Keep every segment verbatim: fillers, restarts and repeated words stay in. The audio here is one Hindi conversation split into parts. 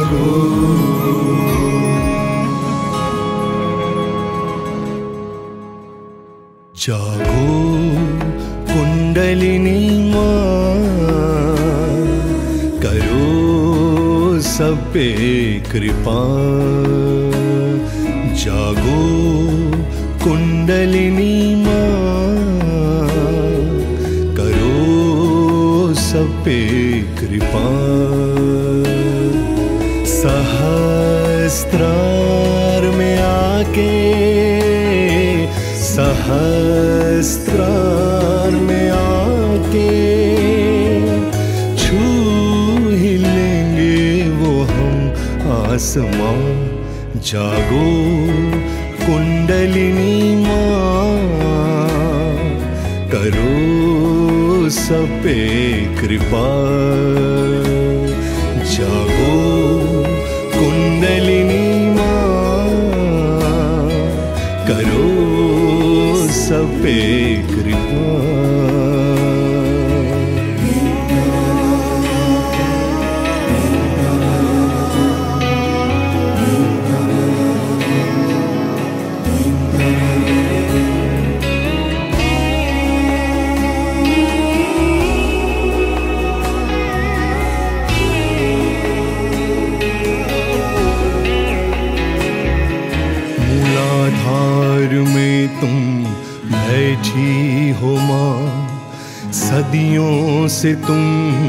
जागो जागो कुंडलिनी माँ, करो सब पे कृपा। जागो कुंडलिनी माँ, करो सब पे कृपा। सहस्त्रार में आके, सहस्त्रार में आके छू ही लेंगे वो हम आसमां। जागो कुंडलिनी माँ, करो सब पे कृपा। जागो कुंडलिनी माँ, करो सब पे कृपा। मूलाधार में तुम बैठी हो माँ, सदियों से तुम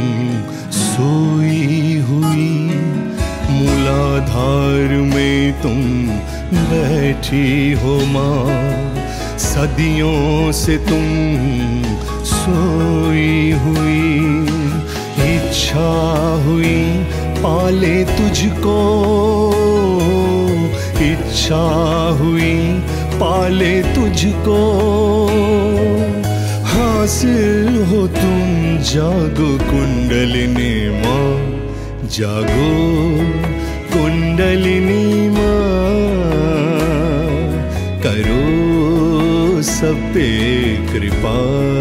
सोई हुई। मूलाधार में तुम बैठी हो माँ, सदियों से तुम सोई हुई। इच्छा हुई पाले तुझको, इच्छा हुई पाले तुझको। हासिल हो तुम जागो कुंडलिनी माँ, जागो कुंडलिनी माँ, करो सब पे कृपा।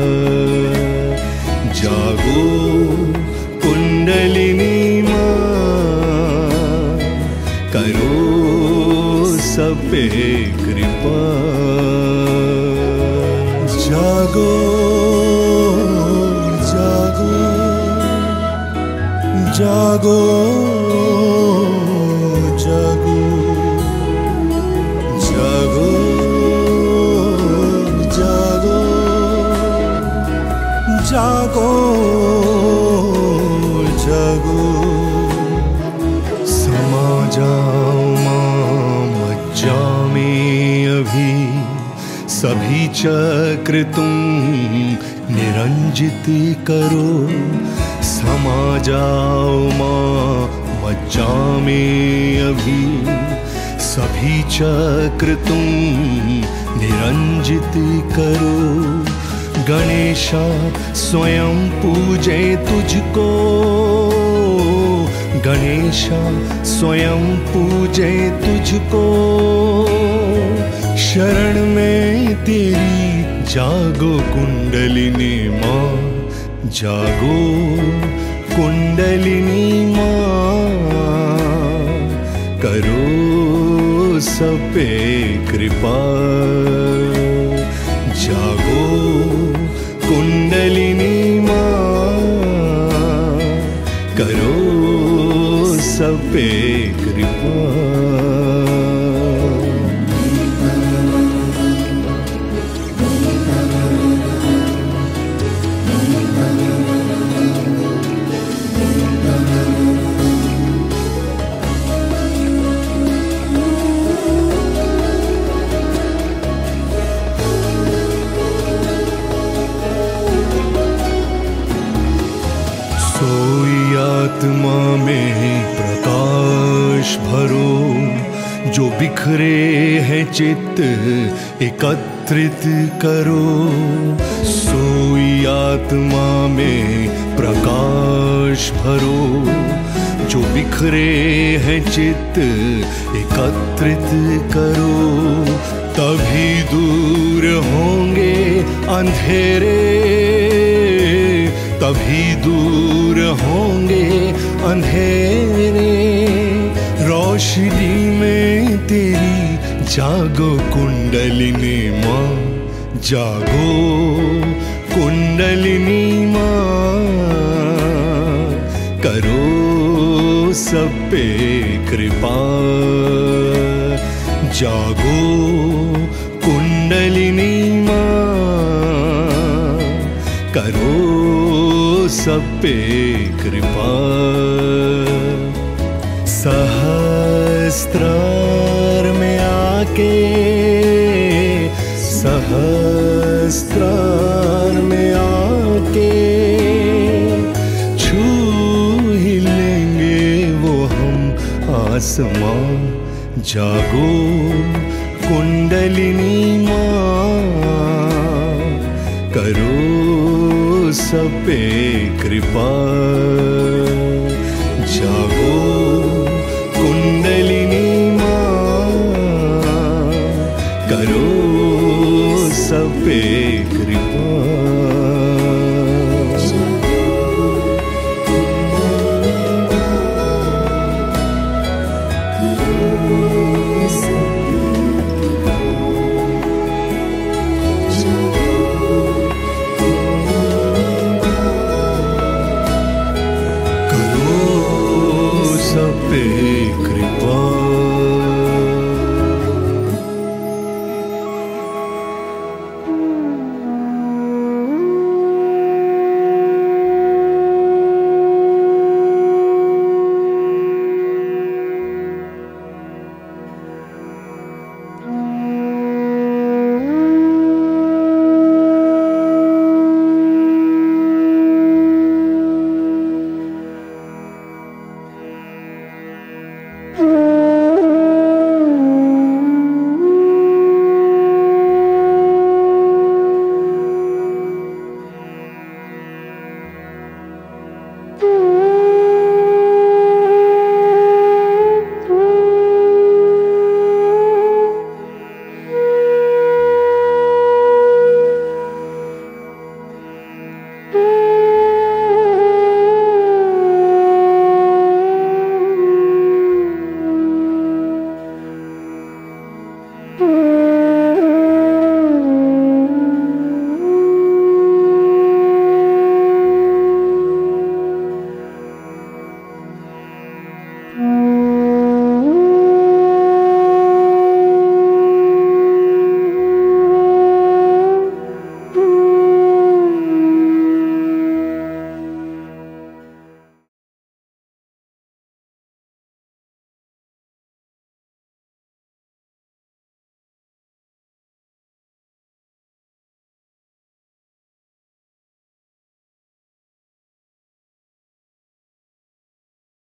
जागो कुंडलिनी माँ, करो सब पे कृपा। जागो जागो जागो जागो जागो जागो जागो जागो। समा जाओ मज्जा में अभी, सभी चक्र तुम निरंजित करो। समा जाओ माँ मज्जा में अभी, सभी चक्र तुम निरंजित करो। गणेशा स्वयं पूजे तुझको, गणेशा स्वयं पूजे तुझको। शरण में तेरी जागो कुंडलिनी माँ, जागो कुंडलिनी माँ, करो सब पे कृपा। जागो कुंडलिनी माँ, करो सब पे कृपा। आत्मा में प्रकाश भरो, जो बिखरे हैं चित्त एकत्रित करो। सोई आत्मा में प्रकाश भरो, जो बिखरे हैं चित्त एकत्रित करो। तभी दूर होंगे अंधेरे, तभी दूर होंगे अंधेरे। रोशनी में तेरी जागो कुंडलिनी माँ, जागो कुंडलिनी माँ, करो सब पे कृपा। जागो कुंडलिनी माँ, करो सब पे कृपा। सहस्त्रार में आके, सहस्त्रार में आके छू ही लेंगे वो हम आसमां। जागो कुंडलिनी माँ, करो सब पे कृपा। जागो